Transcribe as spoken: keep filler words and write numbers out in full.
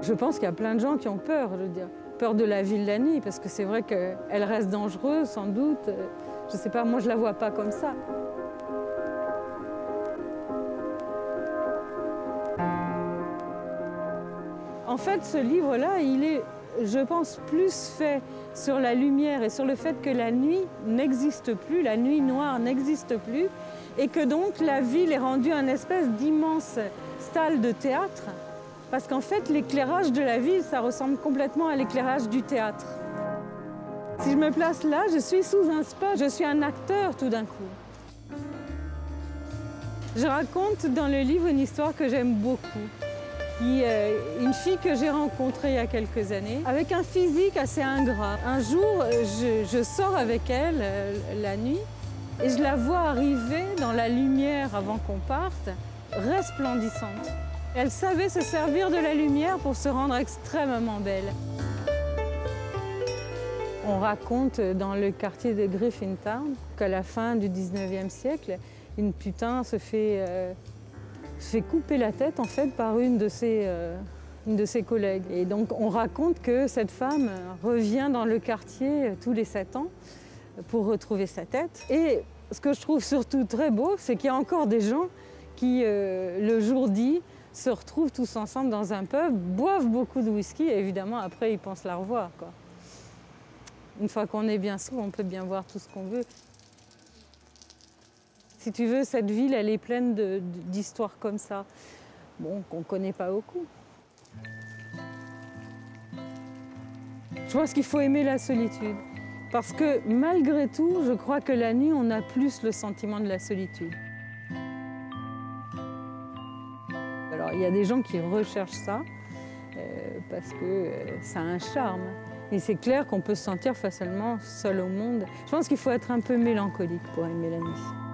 Je pense qu'il y a plein de gens qui ont peur, je veux dire. Peur de la ville la nuit, parce que c'est vrai qu'elle reste dangereuse, sans doute. Je ne sais pas, moi je ne la vois pas comme ça. En fait, ce livre-là, il est, je pense, plus fait sur la lumière et sur le fait que la nuit n'existe plus, la nuit noire n'existe plus, et que donc la ville est rendue un espèce d'immense salle de théâtre, parce qu'en fait, l'éclairage de la ville, ça ressemble complètement à l'éclairage du théâtre. Si je me place là, je suis sous un spot, je suis un acteur tout d'un coup. Je raconte dans le livre une histoire que j'aime beaucoup. Qui, euh, une fille que j'ai rencontrée il y a quelques années, avec un physique assez ingrat. Un jour, je, je sors avec elle euh, la nuit et je la vois arriver dans la lumière avant qu'on parte, resplendissante. Elle savait se servir de la lumière pour se rendre extrêmement belle. On raconte dans le quartier de Griffintown qu'à la fin du dix-neuvième siècle, une putain se fait... Euh, se fait couper la tête en fait par une de ses, euh, une de ses collègues. Et donc on raconte que cette femme revient dans le quartier tous les sept ans pour retrouver sa tête. Et ce que je trouve surtout très beau, c'est qu'il y a encore des gens qui, euh, le jour dit, se retrouvent tous ensemble dans un pub, boivent beaucoup de whisky et évidemment après ils pensent la revoir, quoi. Une fois qu'on est bien sous, on peut bien voir tout ce qu'on veut. Si tu veux, cette ville, elle est pleine d'histoires comme ça, bon, qu'on ne connaît pas beaucoup. Je pense qu'il faut aimer la solitude. Parce que malgré tout, je crois que la nuit, on a plus le sentiment de la solitude. Alors, il y a des gens qui recherchent ça, euh, parce que euh, ça a un charme. Et c'est clair qu'on peut se sentir facilement seul au monde. Je pense qu'il faut être un peu mélancolique pour aimer la nuit.